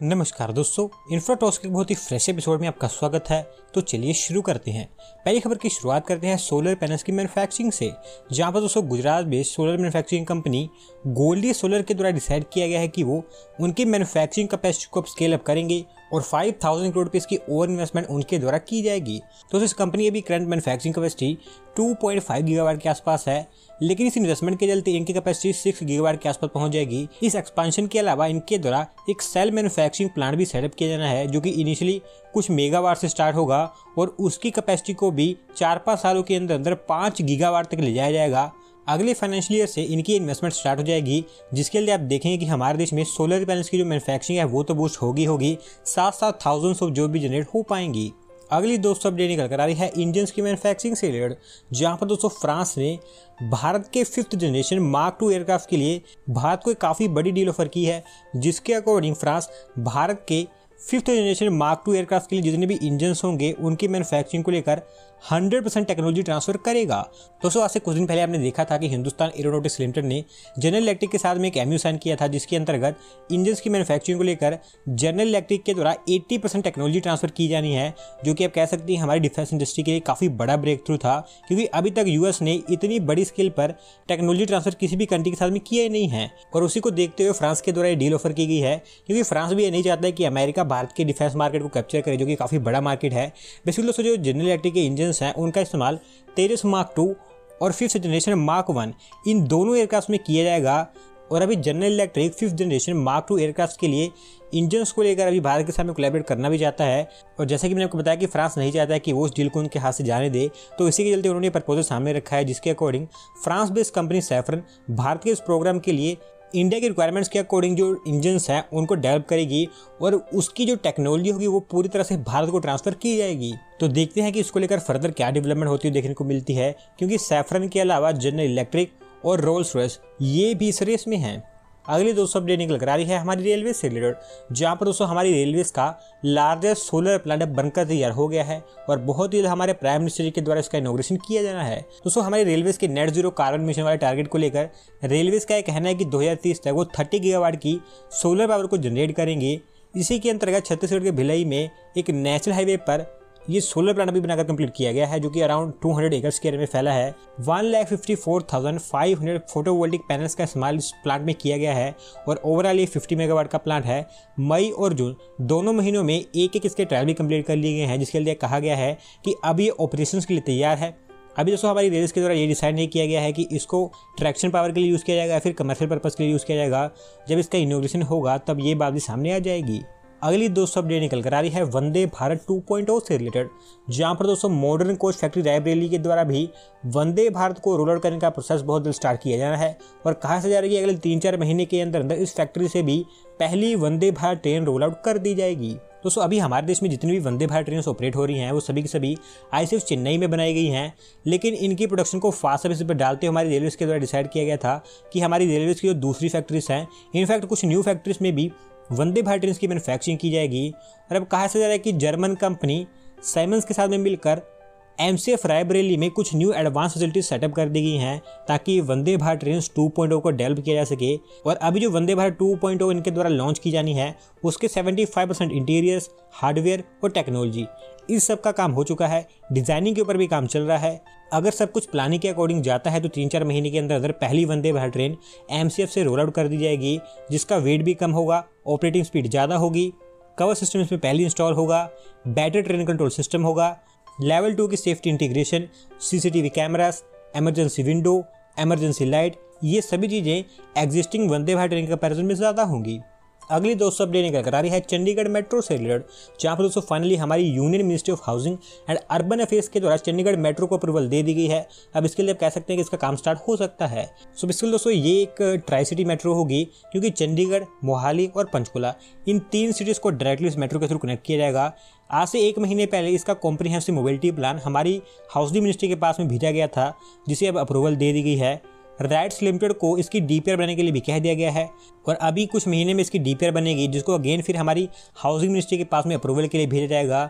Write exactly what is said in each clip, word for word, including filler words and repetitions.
नमस्कार दोस्तों, इन्फ्राटॉक्स के बहुत ही फ्रेश एपिसोड में आपका स्वागत है। तो चलिए शुरू करते हैं। पहली खबर की शुरुआत करते हैं सोलर पैनल्स की मैन्युफैक्चरिंग से, जहां पर दोस्तों Gujarat based solar manufacturing company Goldi solar के द्वारा डिसाइड किया गया है कि वो उनकी मैन्युफैक्चरिंग कैपेसिटी को स्केल अप करेंगे और पाँच हज़ार करोड़ रुपए की ओवर इन्वेस्टमेंट उनके द्वारा की जाएगी। तो इस कंपनी की भी करंट मैन्युफैक्चरिंग कैपेसिटी दो पॉइंट पाँच गीगावाट के आसपास है, लेकिन इस इन्वेस्टमेंट के चलते इनकी कैपेसिटी छह गीगावाट के आसपास पहुंच जाएगी। इस एक्सपेंशन के अलावा इनके द्वारा एक सेल मैन्युफैक्चरिंग प्लांट भी सेटअप किया जाना है, जो कि इनिशियली कुछ मेगावाट से स्टार्ट होगा और उसकी कैपेसिटी को भी चार पाँच सालों के अंदर अंदर पाँच गीगावाट तक ले जाया जाएगा। अगले फाइनेंशियल ईयर से इनकी इन्वेस्टमेंट स्टार्ट हो जाएगी, जिसके लिए आप देखेंगे कि हमारे देश में सोलर पैनल्स की जो मैन्युफैक्चरिंग है वो तो बूस्ट होगी होगी साथ साथ थाउजेंड्स ऑफ जॉब भी जनरेट हो पाएंगी। अगली दोस्तों अपडेट निकल कर आ रही है इंजन्स की मैन्युफैक्चरिंग से रिलेटेड, जहां पर दोस्तों फ्रांस ने भारत के fifth generation mark two aircraft के लिए भारत को एक काफ़ी बड़ी डील ऑफर की है, जिसके अकॉर्डिंग फ्रांस भारत के fifth generation mark two aircraft के लिए जितने भी इंजन्स होंगे उनकी मैन्युफैक्चरिंग को लेकर हंड्रेड परसेंट टेक्नोलॉजी ट्रांसफर करेगा। दोस्तों आज से कुछ दिन पहले आपने देखा था कि हिंदुस्तान एरोनॉटिक्स लिमिटेड ने जनरल इलेक्ट्रिक के साथ में एक एमयू साइन किया था, जिसके अंतर्गत इंजन्स की मैन्युफैक्चरिंग को लेकर जनरल इलेक्ट्रिक के द्वारा अस्सी परसेंट टेक्नोलॉजी ट्रांसफर की जानी है, जो कि आप कह सकते हैं हमारी डिफेंस इंडस्ट्री के लिए काफ़ी बड़ा ब्रेक थ्रू था, क्योंकि अभी तक यूएस ने इतनी बड़ी स्केल पर टेक्नोलॉजी ट्रांसफर किसी भी कंट्री के साथ में किया ही नहीं है। और उसी को देखते हुए फ्रांस के द्वारा ये डील ऑफर की गई है, क्योंकि फ्रांस भी ये नहीं चाहता है कि अमेरिका भारत के डिफेंस मार्केट को कैप्चर करे, जो कि काफ़ी बड़ा मार्केट है। बेसिकली दोस्तों जो जनरल इलेक्ट्रिक के इंजन्स हैं उनका इस्तेमाल तेजस मार्क टू और फिफ्थ जनरेशन मार्क वन इन दोनों एयरक्राफ्ट में किया जाएगा। और अभी General Electric fifth generation mark two aircraft के लिए इंजन्स को लेकर अभी भारत के सामने कोलैबोरेट करना भी चाहता है। और जैसे कि मैंने आपको बताया कि फ्रांस नहीं चाहता है कि वो उस डील को उनके हाथ से जाने दे, तो इसी के चलते उन्होंने प्रपोजल सामने रखा है, जिसके according France based company Safran Bharat के इस प्रोग्राम के लिए इंडिया की रिक्वायरमेंट्स के अकॉर्डिंग जो इंजन्स हैं उनको डेवलप करेगी और उसकी जो टेक्नोलॉजी होगी वो पूरी तरह से भारत को ट्रांसफर की जाएगी। तो देखते हैं कि इसको लेकर फर्दर क्या डेवलपमेंट होती है देखने को मिलती है, क्योंकि सैफरन के अलावा जनरल इलेक्ट्रिक और रोल्स रॉयस ये भी इस रेस में हैं। अगली दोस्तों अपडेट निकल कर आ रही है हमारी रेलवे से रिलेटेड, जहाँ पर दोस्तों हमारी रेलवेज का लार्जेस्ट सोलर प्लांट बनकर तैयार हो गया है और बहुत ही हमारे प्राइम मिनिस्टर जी के द्वारा इसका इनॉग्रेशन किया जाना है। दोस्तों हमारी रेलवेज के नेट जीरो कार्बन मिशन वाले टारगेट को लेकर रेलवेज का यह कहना है कि दो हज़ार तीस तक वो तीस गीगावाट की सोलर पावर को जनरेट करेंगे। इसी के अंतर्गत छत्तीसगढ़ के भिलाई में एक नेशनल हाईवे पर ये सोलर प्लांट भी बनाकर कंप्लीट किया गया है, जो कि अराउंड दो सौ एकड़ के एरिया में फैला है। One lakh fifty four thousand five hundred photovoltaic panels का इस्तेमाल इस प्लांट में किया गया है और ओवरऑल ये पचास मेगावाट का प्लांट है। मई और जून दोनों महीनों में एक एक इसके ट्रायल भी कंप्लीट कर लिए गए हैं, जिसके लिए कहा गया है कि अब ये ऑपरेशन के लिए तैयार है। अभी दोस्तों हमारी रेल्स के द्वारा ये डिसाइड नहीं किया गया है कि इसको ट्रैक्शन पावर के लिए यूज़ किया जाएगा या फिर कमर्शियल पर्पज़ के लिए यूज़ किया जाएगा। जब इसका इनोग्रेशन होगा तब ये बात भी सामने आ जाएगी। अगली दोस्तों अपडेट निकल कर आ रही है Vande Bharat two point O से रिलेटेड, जहां पर दोस्तों मॉडर्न कोच फैक्ट्री रायबरेली के द्वारा भी वंदे भारत को रोल आउट करने का प्रोसेस बहुत जल्द स्टार्ट किया जाना है। और कहा से जा रही है कि अगले तीन चार महीने के अंदर अंदर इस फैक्ट्री से भी पहली Vande Bharat train roll out कर दी जाएगी। दोस्तों अभी हमारे देश में जितनी भी वंदे भारत ट्रेन ऑपरेट हो रही हैं वो सभी की सभी आईसीएफ चेन्नई में बनाई गई हैं, लेकिन इनकी प्रोडक्शन को फास्ट सर्विस पर डालते हुए हमारी रेलवेज के द्वारा डिसाइड किया गया था कि हमारी रेलवेज की जो दूसरी फैक्ट्रीज हैं, इनफैक्ट कुछ न्यू फैक्ट्रीज में भी वंदे भारत ट्रेन की मैन्युफैक्चरिंग की जाएगी। और अब कहा से जा रहा है कि जर्मन कंपनी साइमन्स के साथ में मिलकर एमसीएफ रायबरेली में कुछ न्यू एडवांस फैसिलिटीज सेटअप कर दी गई हैं, ताकि Vande Bharat train two point O को डेवलप किया जा सके। और अभी जो Vande Bharat two point O इनके द्वारा लॉन्च की जानी है उसके पचहत्तर परसेंट इंटीरियर्स, हार्डवेयर और टेक्नोलॉजी इस सब का काम हो चुका है। डिजाइनिंग के ऊपर भी काम चल रहा है। अगर सब कुछ प्लानिंग के अकॉर्डिंग जाता है तो तीन चार महीने के अंदर अंदर पहली वंदे भारत ट्रेन एमसीएफ से रोल आउट कर दी जाएगी, जिसका वेट भी कम होगा, ऑपरेटिंग स्पीड ज़्यादा होगी, कवर सिस्टम इसमें पहले इंस्टॉल होगा, बेटर ट्रेन कंट्रोल सिस्टम होगा, लेवल टू की safety integration, CCTV cameras, emergency window, emergency light, ये सभी चीज़ें एग्जिस्टिंग वंदे भारत ट्रेन के कंपैरिजन में ज़्यादा होंगी। अगली दोस्तों अपडेट निकल कर आ रही है चंडीगढ़ मेट्रो से रिलेटेड, जहाँ पर दोस्तों फाइनली हमारी union ministry of housing and urban affairs के द्वारा चंडीगढ़ मेट्रो को अप्रूवल दे दी गई है। अब इसके लिए आप कह सकते हैं कि इसका काम स्टार्ट हो सकता है। सो बेसिकली दोस्तों ये एक ट्राई सिटी मेट्रो होगी, क्योंकि चंडीगढ़, मोहाली और पंचकुला इन तीन सिटीज़ को डायरेक्टली इस मेट्रो के थ्रू कनेक्ट किया जाएगा। आज से एक महीने पहले इसका कॉम्प्रिहेंसिव मोबिलिटी प्लान हमारी हाउसिंग मिनिस्ट्री के पास में भेजा गया था, जिसे अब अप्रूवल दे दी गई है। राइट्स लिमिटेड को इसकी डीपीआर बनाने के लिए भी कह दिया गया है और अभी कुछ महीने में इसकी डीपीआर बनेगी, जिसको अगेन फिर हमारी हाउसिंग मिनिस्ट्री के पास में अप्रूवल के लिए भेजा जाएगा,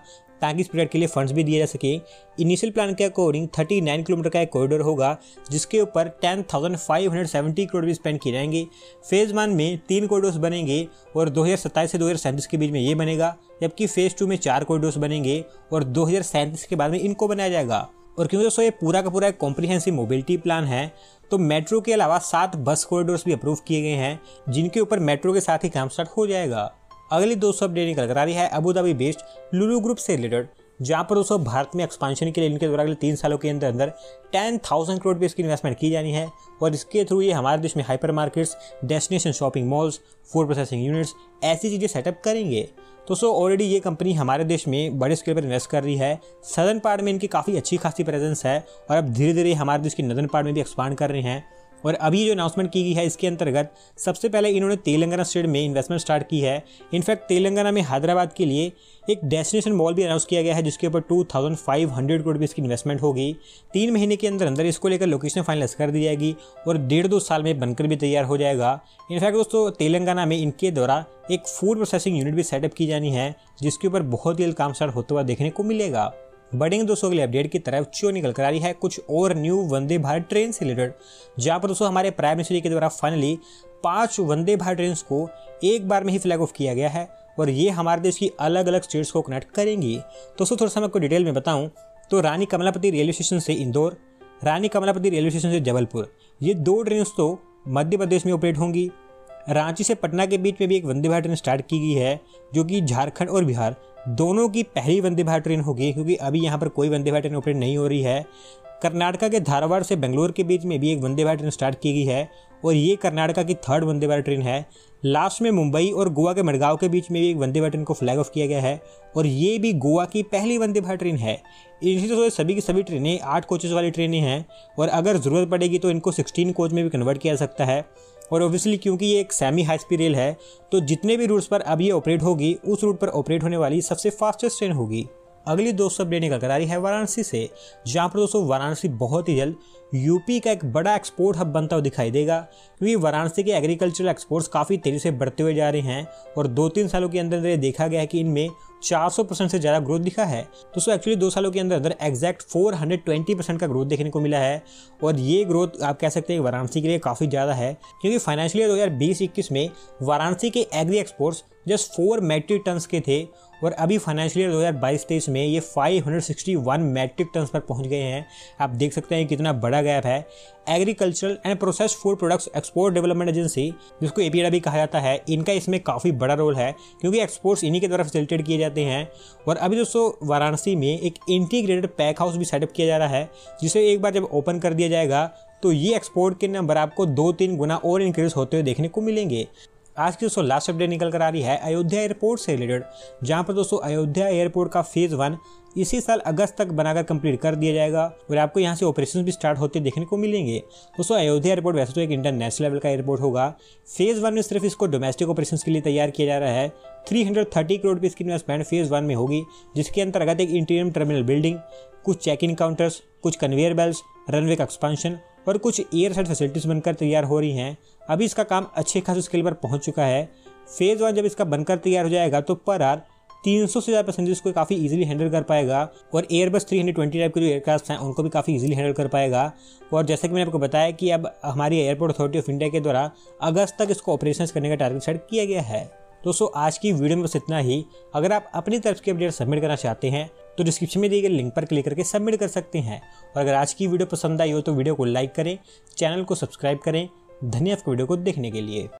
ताकि इस प्रोजेक्ट के लिए फंड्स भी दिए जा सके। इनिशियल प्लान के अकॉर्डिंग उनतालीस किलोमीटर का एक कॉरिडोर होगा जिसके ऊपर ten thousand five hundred seventy crore भी स्पेंड किए जाएंगे। फेज़ वन में तीन कॉरिडोर्स बनेंगे और दो हज़ार सत्ताईस से दो हज़ार सैंतीस के बीच में ये बनेगा, जबकि फेज़ टू में चार कॉरिडोर्स बनेंगे और दो हज़ार सैंतीस के बाद में इनको बनाया जाएगा। और क्योंकि दोस्तों ये पूरा का पूरा एक कॉम्प्रिहेंसिव मोबिलिटी प्लान है, तो मेट्रो के अलावा सात बस कॉरिडोर्स भी अप्रूव किए गए हैं जिनके ऊपर मेट्रो के साथ ही काम स्टार्ट हो जाएगा। अगली दोस्तों अपडेट निकल कर आ रही है Abu Dhabi based Lulu group से रिलेटेड, जहां पर दोस्तों भारत में एक्सपांशन के लिए इनके द्वारा अगले तीन सालों के अंदर अंदर टेन थाउजेंड करोड़ रुपये इसकी इन्वेस्टमेंट की जानी है और इसके थ्रू ये हमारे देश में hypermarkets, destination shopping malls, food processing units ऐसी चीज़ें सेटअप करेंगे। तो सो ऑलरेडी ये कंपनी हमारे देश में बड़े स्केल पर इन्वेस्ट कर रही है। सदर्न पार्ट में इनकी काफ़ी अच्छी खासी प्रेजेंस है और अब धीरे धीरे हमारे देश की नदर्न पार्ट में भी एक्सपांड कर रहे हैं। और अभी जो अनाउंसमेंट की गई है इसके अंतर्गत सबसे पहले इन्होंने तेलंगाना स्टेट में इन्वेस्टमेंट स्टार्ट की है। इनफैक्ट तेलंगाना में हैदराबाद के लिए एक डेस्टिनेशन मॉल भी अनाउंस किया गया है जिसके ऊपर two thousand five hundred crore की इन्वेस्टमेंट होगी। तीन महीने के अंदर अंदर इसको लेकर लोकेशन फाइनलाइज कर दी जाएगी और डेढ़ दो साल में बनकर भी तैयार हो जाएगा। इनफैक्ट दोस्तों तेलंगाना में इनके द्वारा एक फूड प्रोसेसिंग यूनिट भी सेटअप की जानी है जिसके ऊपर बहुत जल्द काम स्टार्ट होते हुआ देखने को मिलेगा। बढ़ेंगे दोस्तों अगले अपडेट की तरफ, जो निकल कर आ रही है कुछ और न्यू वंदे भारत ट्रेन से रिलेटेड, जहां पर दोस्तों हमारे प्राइम मिनिस्टर के द्वारा फाइनली पांच वंदे भारत ट्रेन को एक बार में ही फ्लैग ऑफ किया गया है और ये हमारे देश की अलग अलग स्टेट्स को कनेक्ट करेंगी। दोस्तों थोड़ा सा मैं आपको डिटेल में बताऊं तो रानी कमलापति रेलवे स्टेशन से इंदौर, रानी कमलापति रेलवे स्टेशन से जबलपुर, ये दो ट्रेन तो मध्य प्रदेश में ऑपरेट होंगी। रांची से पटना के बीच में भी एक वंदे भारत ट्रेन स्टार्ट की गई है जो कि झारखंड और बिहार दोनों की पहली वंदे भारत ट्रेन होगी, क्योंकि अभी यहाँ पर कोई वंदे भारत ट्रेन ऑपरेट नहीं हो रही है। कर्नाटका के धारवाड़ से बेंगलोर के बीच में भी एक वंदे भारत ट्रेन स्टार्ट की गई है और ये कर्नाटका की थर्ड वंदे भारत ट्रेन है। लास्ट में मुंबई और गोवा के मडगांव के बीच में भी एक वंदे भारत ट्रेन को फ्लैग ऑफ किया गया है और ये भी गोवा की पहली वंदे भारत ट्रेन है। इसी तरह सभी की सभी ट्रेनें आठ कोचेस वाली ट्रेनें हैं और अगर ज़रूरत पड़ेगी तो इनको सिक्सटीन कोच में भी कन्वर्ट किया जा सकता है। और ऑब्वियसली क्योंकि ये एक सेमी हाई स्पीड रेल है तो जितने भी रूट्स पर अब ये ऑपरेट होगी उस रूट पर ऑपरेट होने वाली सबसे फास्टेस्ट ट्रेन होगी। अगली दोस्तों अपडेट निकल कर आ रही है वाराणसी से, जहाँ पर दोस्तों वाराणसी बहुत ही जल्द यूपी का एक बड़ा एक्सपोर्ट हब बनता हुआ दिखाई देगा, क्योंकि वाराणसी के एग्रीकल्चरल एक्सपोर्ट्स काफ़ी तेज़ी से बढ़ते हुए जा रहे हैं और दो तीन सालों के अंदर अंदर देखा गया है कि इनमें चार सौ परसेंट से ज़्यादा ग्रोथ दिखा है। दोस्तों एक्चुअली दो सालों के अंदर अंदर एग्जैक्ट चार सौ बीस परसेंट का ग्रोथ देखने को मिला है और ये ग्रोथ आप कह सकते हैं वाराणसी के लिए काफ़ी ज़्यादा है, क्योंकि फाइनेंशियल ईयर दो हज़ार बीस इक्कीस में वाराणसी के agri exports just four metric tons के थे और अभी फाइनेंशियल ईयर दो हज़ार बाईस तेईस में ये पाँच सौ इकसठ मैट्रिक टन्स पर पहुंच गए हैं। आप देख सकते हैं कितना बड़ा गैप है। Agricultural and processed food products export development agency, जिसको एपीडा भी कहा जाता है, इनका इसमें काफ़ी बड़ा रोल है क्योंकि एक्सपोर्ट्स इन्हीं के द्वारा फैसिलिटेट किए जाते हैं। और अभी दोस्तों वाराणसी में एक इंटीग्रेटेड पैक हाउस भी सेटअप किया जा रहा है जिसे एक बार जब ओपन कर दिया जाएगा तो ये एक्सपोर्ट के नंबर आपको दो तीन गुना और इंक्रीज होते हुए देखने को मिलेंगे। आज की दोस्तों लास्ट अपडेट निकल कर आ रही है अयोध्या एयरपोर्ट से रिलेटेड, जहां पर दोस्तों अयोध्या एयरपोर्ट का फेज वन इसी साल अगस्त तक बनाकर कंप्लीट कर दिया जाएगा और आपको यहां से ऑपरेशंस भी स्टार्ट होते देखने को मिलेंगे। दोस्तों अयोध्या एयरपोर्ट वैसे तो एक इंटरनेशनल लेवल का एयरपोर्ट होगा। फेज वन में सिर्फ इसको डोमेस्टिक ऑपरेशंस के लिए तैयार किया जा रहा है। तीन सौ तीस करोड़ रुपये की इन्वेस्टमेंट फेज वन में होगी, जिसके अंतर्गत एक इंटीरियम टर्मिनल बिल्डिंग, कुछ चेक इन काउंटर्स, कुछ कन्वेयर बेल्ट्स, रनवे का एक्सपांशन और कुछ एयर साइड फैसिलिटीज बनकर तैयार हो रही हैं। अभी इसका काम अच्छे खासे स्केल पर पहुंच चुका है। फेज वन जब इसका बनकर तैयार हो जाएगा तो पर आर तीन सौ से ज़्यादा पैसेंजर्स को काफ़ी इजीली हैंडल कर पाएगा और एयरबस तीन सौ बीस टाइप के जो एयरक्राफ्ट हैं उनको भी काफ़ी इजीली हैंडल कर पाएगा। और जैसा कि मैंने आपको बताया कि अब हमारी एयरपोर्ट अथॉरिटी ऑफ इंडिया के द्वारा अगस्त तक इसको ऑपरेशन करने का टारगेट सेट किया गया है। दोस्तों आज की वीडियो में बस इतना ही। अगर आप अपनी तरफ की अपडेट सबमिट करना चाहते हैं तो डिस्क्रिप्शन में दिए गए लिंक पर क्लिक करके सबमिट कर सकते हैं। और अगर आज की वीडियो पसंद आई हो तो वीडियो को लाइक करें, चैनल को सब्सक्राइब करें। धन्यवाद वीडियो को देखने के लिए।